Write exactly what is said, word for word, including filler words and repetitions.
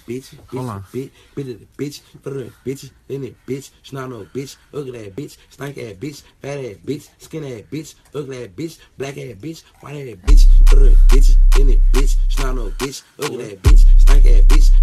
bitch, Hold on. bitch, bitch, bitch, bitch, bitch, in it, bitch, snot no bitch, ugly ass bitch, stank ass bitch, fat ass bitch, skin ass bitch, ugly ass bitch, black ass bitch, white ass bitch, bitch, in it, bitch, snot no bitch, ugly ass bitch, stank ass bitch,